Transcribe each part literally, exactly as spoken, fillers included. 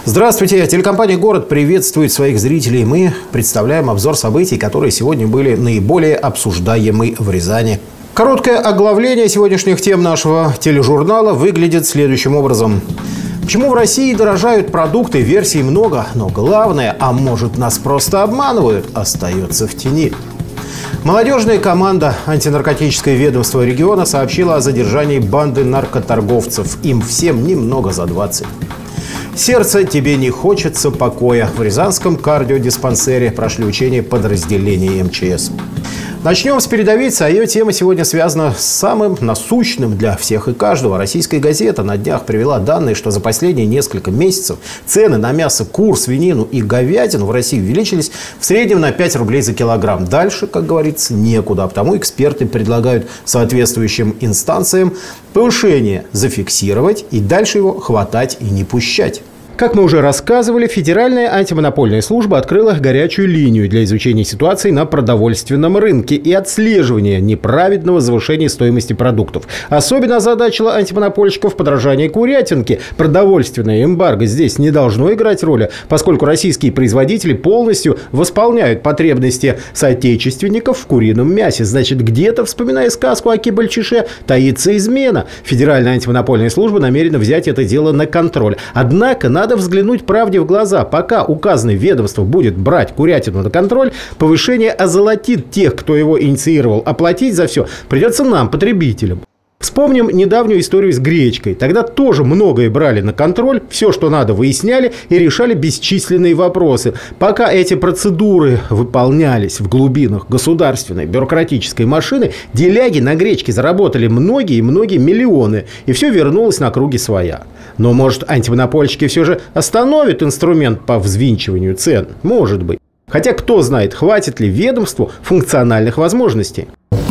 Здравствуйте. Телекомпания «Город» приветствует своих зрителей. Мы представляем обзор событий, которые сегодня были наиболее обсуждаемы в Рязани. Короткое оглавление сегодняшних тем нашего тележурнала выглядит следующим образом. Почему в России дорожают продукты? Версий много, но главное, а может нас просто обманывают, остается в тени. Молодежная команда антинаркотического ведомства региона сообщила о задержании банды наркоторговцев. Им всем немного за двадцать. «Сердце, тебе не хочется покоя». В Рязанском кардиодиспансере прошли учения подразделений эм че эс. Начнем с передовицы, а ее тема сегодня связана с самым насущным для всех и каждого. Российская газета на днях привела данные, что за последние несколько месяцев цены на мясо кур, свинину и говядину в России увеличились в среднем на пять рублей за килограмм. Дальше, как говорится, некуда. Потому эксперты предлагают соответствующим инстанциям повышение зафиксировать и дальше его хватать и не пущать. Как мы уже рассказывали, Федеральная антимонопольная служба открыла горячую линию для изучения ситуации на продовольственном рынке и отслеживания неправедного завышения стоимости продуктов. Особенно озадачило антимонопольщиков подорожание курятинки. Продовольственное эмбарго здесь не должно играть роли, поскольку российские производители полностью восполняют потребности соотечественников в курином мясе. Значит, где-то, вспоминая сказку о Кибальчише, таится измена. Федеральная антимонопольная служба намерена взять это дело на контроль. Однако на Надо взглянуть правде в глаза. Пока указанное ведомство будет брать курятину на контроль, повышение озолотит тех, кто его инициировал. А платить за все придется нам, потребителям. Вспомним недавнюю историю с гречкой. Тогда тоже многое брали на контроль, все, что надо, выясняли и решали бесчисленные вопросы. Пока эти процедуры выполнялись в глубинах государственной бюрократической машины, деляги на гречке заработали многие и многие миллионы. И все вернулось на круги своя. Но, может, антимонопольщики все же остановят инструмент по взвинчиванию цен? Может быть. Хотя кто знает, хватит ли ведомству функциональных возможностей.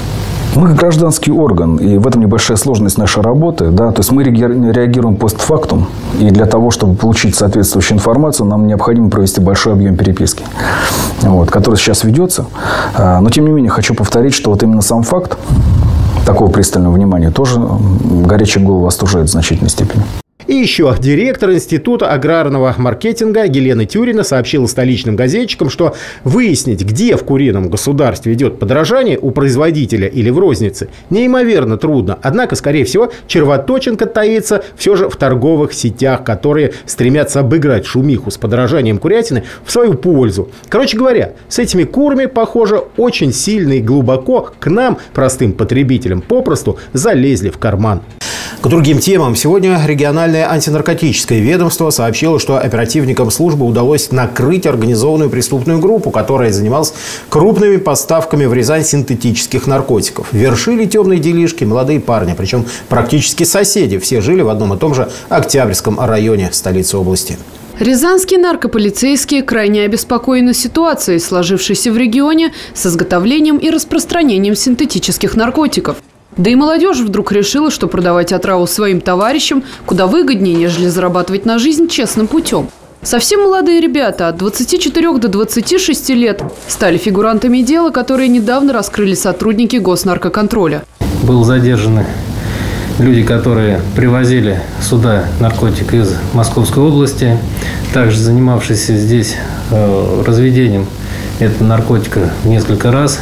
Мы гражданский орган, и в этом небольшая сложность нашей работы. Да? То есть мы реагируем постфактум, и для того, чтобы получить соответствующую информацию, нам необходимо провести большой объем переписки, вот, который сейчас ведется. Но, тем не менее, хочу повторить, что вот именно сам факт такого пристального внимания тоже горячие головы остужает в значительной степени. И еще директор Института аграрного маркетинга Елена Тюрина сообщила столичным газетчикам, что выяснить, где в курином государстве идет подорожание, у производителя или в рознице, неимоверно трудно. Однако, скорее всего, червоточинка таится все же в торговых сетях, которые стремятся обыграть шумиху с подорожанием курятины в свою пользу. Короче говоря, с этими курами, похоже, очень сильно и глубоко к нам, простым потребителям, попросту залезли в карман. К другим темам. Сегодня региональное антинаркотическое ведомство сообщило, что оперативникам службы удалось накрыть организованную преступную группу, которая занималась крупными поставками в Рязань синтетических наркотиков. Вершили темные делишки молодые парни, причем практически соседи. Все жили в одном и том же Октябрьском районе столицы области. Рязанские наркополицейские крайне обеспокоены ситуацией, сложившейся в регионе с изготовлением и распространением синтетических наркотиков. Да и молодежь вдруг решила, что продавать отраву своим товарищам куда выгоднее, нежели зарабатывать на жизнь честным путем. Совсем молодые ребята от двадцати четырёх до двадцати шести лет стали фигурантами дела, которые недавно раскрыли сотрудники госнаркоконтроля. Были задержаны люди, которые привозили сюда наркотик из Московской области, также занимавшиеся здесь э, разведением этого наркотика несколько раз.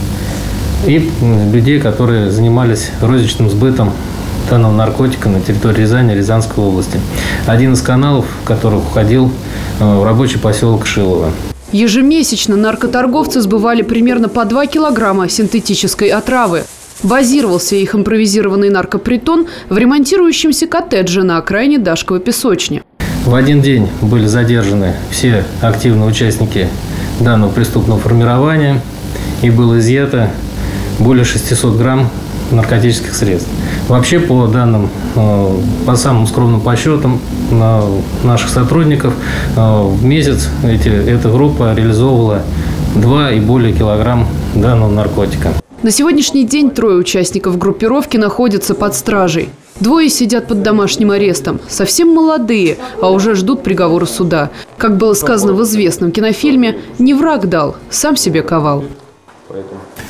И людей, которые занимались розничным сбытом данного наркотика на территории Рязани, Рязанской области. Один из каналов, в который входил в рабочий поселок Шилово. Ежемесячно наркоторговцы сбывали примерно по два килограмма синтетической отравы. Базировался их импровизированный наркопритон в ремонтирующемся коттедже на окраине Дашковой песочни. В один день были задержаны все активные участники данного преступного формирования и было изъято более шестисот грамм наркотических средств. Вообще, по данным, по самым скромным подсчетам наших сотрудников, в месяц эти, эта группа реализовывала два и более килограмм данного наркотика. На сегодняшний день трое участников группировки находятся под стражей. Двое сидят под домашним арестом. Совсем молодые, а уже ждут приговора суда. Как было сказано в известном кинофильме, не враг дал, сам себе ковал.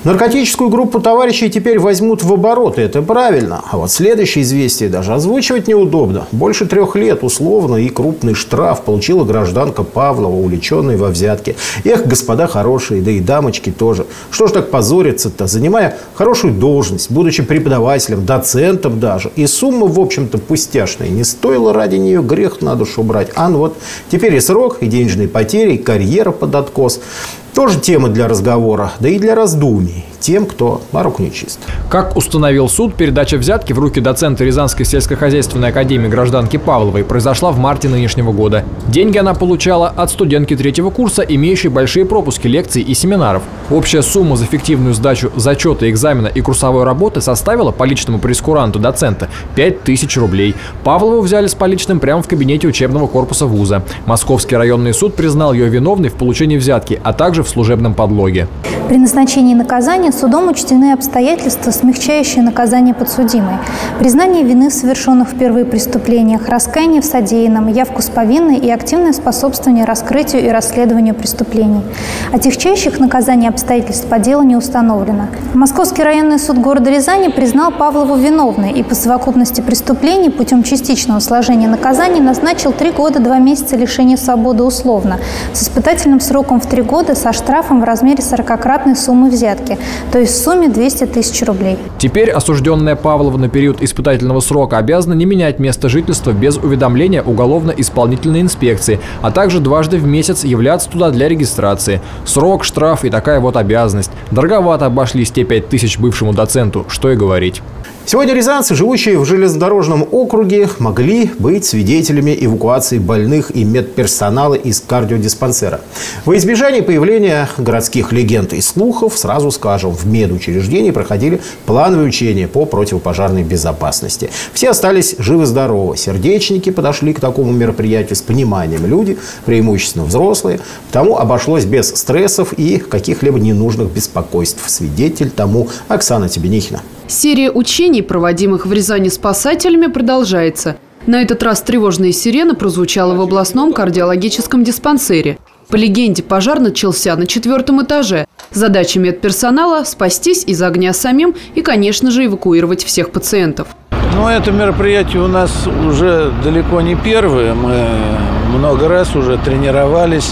Наркотическую группу товарищей теперь возьмут в оборот, и это правильно. А вот следующее известие даже озвучивать неудобно. Больше трех лет условно и крупный штраф получила гражданка Павлова, увлеченная во взятке. Эх, господа хорошие, да и дамочки тоже. Что ж так позориться-то, занимая хорошую должность, будучи преподавателем, доцентом даже. И сумма, в общем-то, пустяшная. Не стоило ради нее грех на душу брать. А ну вот, теперь и срок, и денежные потери, и карьера под откос. Тоже тема для разговора, да и для раздумий тем, кто на руку не чист. Как установил суд, передача взятки в руки доцента Рязанской сельскохозяйственной академии гражданки Павловой произошла в марте нынешнего года. Деньги она получала от студентки третьего курса, имеющей большие пропуски лекций и семинаров. Общая сумма за фиктивную сдачу зачета, экзамена и курсовой работы составила по личному прейскуранту доцента пять тысяч рублей. Павлову взяли с поличным прямо в кабинете учебного корпуса вуза. Московский районный суд признал ее виновной в получении взятки, а также в служебном подлоге. При назначении наказания судом учтены обстоятельства, смягчающие наказание подсудимой. Признание вины в совершенных впервые преступлениях, раскаяние в содеянном, явку с повинной и активное способствование раскрытию и расследованию преступлений. Отягчающих наказаний обстоятельств по делу не установлено. Московский районный суд города Рязани признал Павлову виновной и по совокупности преступлений путем частичного сложения наказаний назначил три года два месяца лишения свободы условно с испытательным сроком в три года со штрафом в размере сорокакратной суммы взятки, то есть в сумме двести тысяч рублей. Теперь осужденная Павлова на период испытательного срока обязана не менять место жительства без уведомления уголовно-исполнительной инспекции, а также дважды в месяц являться туда для регистрации. Срок, штраф и такая вот обязанность. Дороговато обошлись те пять тысяч бывшему доценту, что и говорить. Сегодня рязанцы, живущие в железнодорожном округе, могли быть свидетелями эвакуации больных и медперсонала из кардиодиспансера. Во избежание появления городских легенд и слухов, сразу скажем, в медучреждении проходили плановые учения по противопожарной безопасности. Все остались живы-здоровы. Сердечники подошли к такому мероприятию с пониманием. Люди, преимущественно взрослые, потому обошлось без стрессов и каких-либо ненужных беспокойств. Свидетель тому Оксана Тебенихина. Серия учений, проводимых в Рязани спасателями, продолжается. На этот раз тревожная сирена прозвучала в областном кардиологическом диспансере. По легенде, пожар начался на четвертом этаже. Задача медперсонала – спастись из огня самим и, конечно же, эвакуировать всех пациентов. Ну, это мероприятие у нас уже далеко не первое. Мы много раз уже тренировались.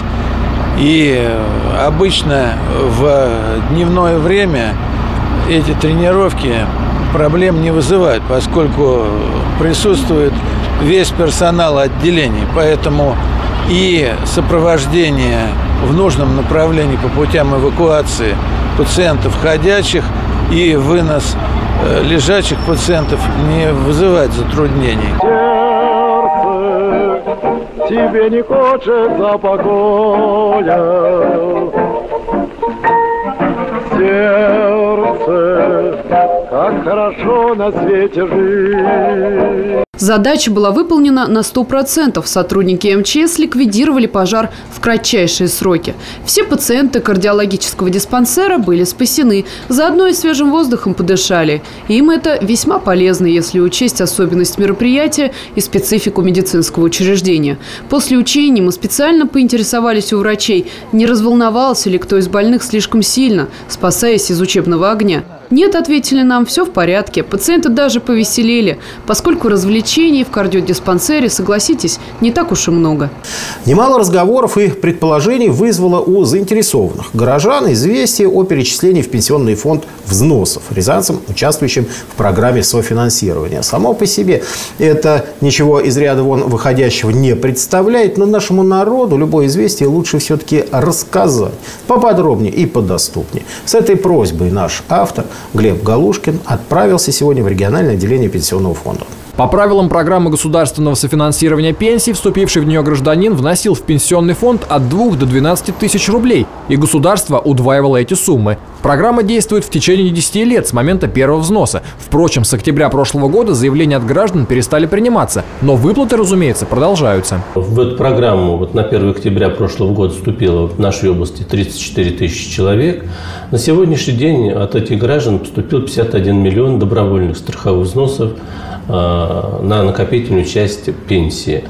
И обычно в дневное время эти тренировки проблем не вызывают, поскольку присутствует весь персонал отделений. Поэтому и сопровождение в нужном направлении по путям эвакуации пациентов ходячих и вынос лежачих пациентов не вызывает затруднений. Сердце тебе не хочется покоя. Сердце, как хорошо на свете жить. Задача была выполнена на сто процентов. Сотрудники эм че эс ликвидировали пожар в кратчайшие сроки. Все пациенты кардиологического диспансера были спасены. Заодно и свежим воздухом подышали. Им это весьма полезно, если учесть особенность мероприятия и специфику медицинского учреждения. После учений мы специально поинтересовались у врачей, не разволновался ли кто из больных слишком сильно, спасаясь из учебного огня. Нет, ответили нам, все в порядке. Пациенты даже повеселели, поскольку развлечений в кардиодиспансере, согласитесь, не так уж и много. Немало разговоров и предположений вызвало у заинтересованных горожан известие о перечислении в пенсионный фонд взносов рязанцам, участвующим в программе софинансирования. Само по себе это ничего из ряда вон выходящего не представляет, но нашему народу любое известие лучше все-таки рассказать поподробнее и подоступнее. С этой просьбой наш автор Глеб Галушкин отправился сегодня в региональное отделение пенсионного фонда. По правилам программы государственного софинансирования пенсий, вступивший в нее гражданин вносил в пенсионный фонд от двух до двенадцати тысяч рублей, и государство удваивало эти суммы. Программа действует в течение десяти лет с момента первого взноса. Впрочем, с октября прошлого года заявления от граждан перестали приниматься, но выплаты, разумеется, продолжаются. В эту программу вот на первое октября прошлого года вступило в нашей области тридцать четыре тысячи человек. На сегодняшний день от этих граждан поступил пятьдесят один миллион добровольных страховых взносов на накопительную часть пенсии.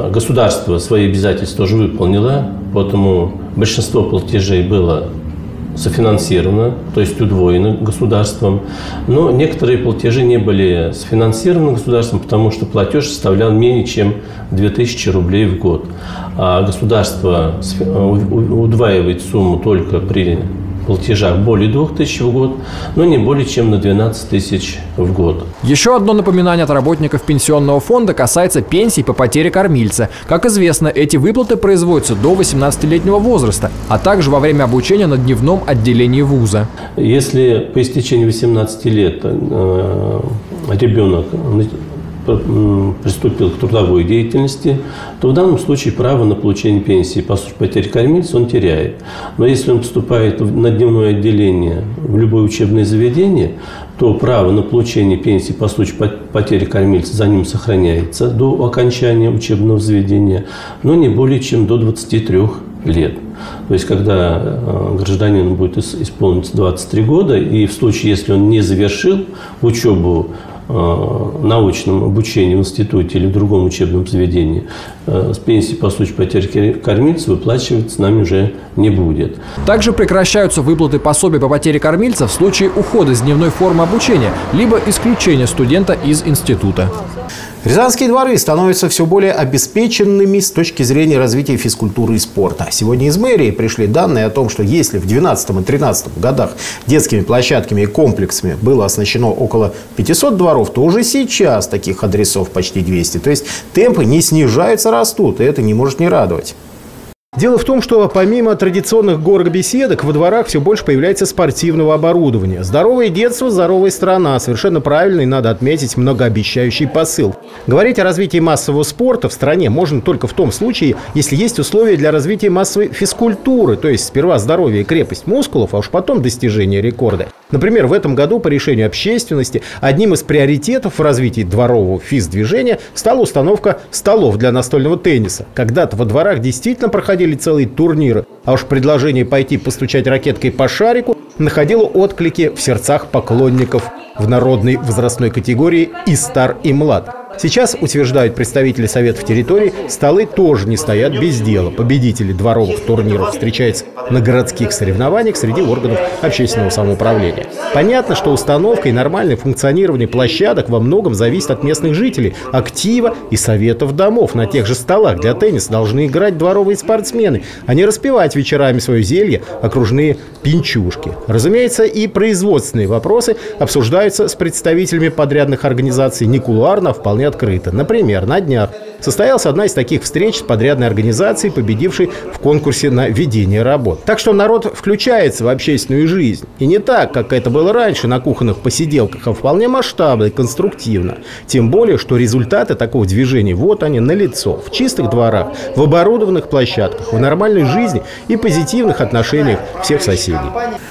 Государство свои обязательства тоже выполнило, поэтому большинство платежей было софинансировано, то есть удвоено государством. Но некоторые платежи не были софинансированы государством, потому что платеж составлял менее чем две тысячи рублей в год. А государство удваивает сумму только при платежах более двух тысяч в год, но не более чем на двенадцать тысяч в год. Еще одно напоминание от работников пенсионного фонда касается пенсий по потере кормильца. Как известно, эти выплаты производятся до восемнадцатилетнего возраста, а также во время обучения на дневном отделении вуза. Если по истечении восемнадцати лет э, ребенок приступил к трудовой деятельности, то в данном случае право на получение пенсии по случаю потери кормильца он теряет. Но если он поступает на дневное отделение в любое учебное заведение, то право на получение пенсии по случаю потери кормильца за ним сохраняется до окончания учебного заведения, но не более чем до двадцати трёх лет. То есть, когда гражданину будет исполниться двадцать три года, и в случае, если он не завершил учебу научном обучении в институте или в другом учебном заведении, с пенсии по случаю потери кормильца выплачивать с нами уже не будет. Также прекращаются выплаты пособий по потере кормильца в случае ухода с дневной формы обучения, либо исключения студента из института. Рязанские дворы становятся все более обеспеченными с точки зрения развития физкультуры и спорта. Сегодня из мэрии пришли данные о том, что если в две тысячи двенадцатом и две тысячи тринадцатом годах детскими площадками и комплексами было оснащено около пятисот дворов, то уже сейчас таких адресов почти двести. То есть темпы не снижаются, растут, и это не может не радовать. Дело в том, что помимо традиционных горок-беседок во дворах все больше появляется спортивного оборудования. Здоровое детство, здоровая страна. Совершенно правильный, надо отметить, многообещающий посыл. Говорить о развитии массового спорта в стране можно только в том случае, если есть условия для развития массовой физкультуры. То есть сперва здоровье и крепость мускулов, а уж потом достижение рекорда. Например, в этом году по решению общественности одним из приоритетов в развитии дворового физдвижения стала установка столов для настольного тенниса. Когда-то во дворах действительно проходили целые турниры, а уж предложение пойти постучать ракеткой по шарику находило отклики в сердцах поклонников в народной возрастной категории и стар, и млад. Сейчас, утверждают представители советов территорий, столы тоже не стоят без дела. Победители дворовых турниров встречаются на городских соревнованиях среди органов общественного самоуправления. Понятно, что установка и нормальное функционирование площадок во многом зависит от местных жителей, актива и советов домов. На тех же столах для тенниса должны играть дворовые спортсмены, а не распивать вечерами свое зелье окружные пинчушки. Разумеется, и производственные вопросы обсуждаются с представителями подрядных организаций не кулуарно, а вполне открыто. Например, на днях состоялась одна из таких встреч с подрядной организацией, победившей в конкурсе на ведение работ. Так что народ включается в общественную жизнь. И не так, как это было раньше на кухонных посиделках, а вполне масштабно и конструктивно. Тем более, что результаты такого движения, вот они, налицо. В чистых дворах, в оборудованных площадках, в нормальной жизни и позитивных отношениях всех соседей.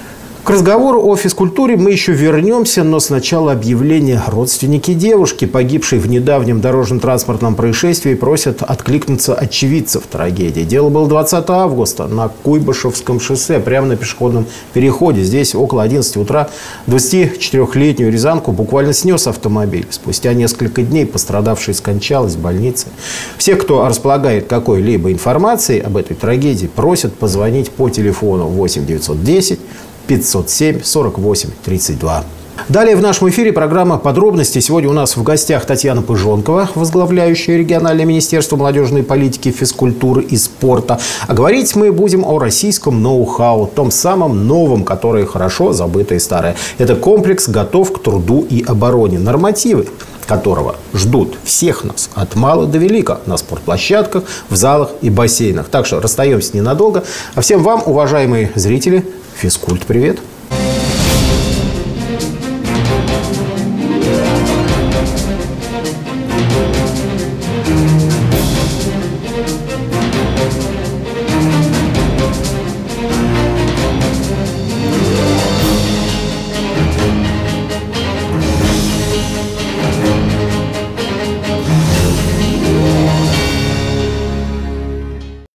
К разговору о физкультуре мы еще вернемся, но сначала объявление. Родственники девушки, погибшей в недавнем дорожно-транспортном происшествии, просят откликнуться очевидцев трагедии. Дело было двадцатого августа на Куйбышевском шоссе, прямо на пешеходном переходе. Здесь около одиннадцати утра двадцатичетырёхлетнюю рязанку буквально снес автомобиль. Спустя несколько дней пострадавшая скончалась в больнице. Все, кто располагает какой-либо информацией об этой трагедии, просят позвонить по телефону восемь девятьсот десять пятьсот семь сорок восемь тридцать два. Далее в нашем эфире программа «Подробности». Сегодня у нас в гостях Татьяна Пыжонкова, возглавляющая региональное министерство молодежной политики, физкультуры и спорта. А говорить мы будем о российском ноу-хау, том самом новом, которое хорошо забытое и старое. Это комплекс «Готов к труду и обороне», нормативы которого ждут всех нас от мала до велика на спортплощадках, в залах и бассейнах. Так что расстаемся ненадолго. А всем вам, уважаемые зрители, физкульт, привет!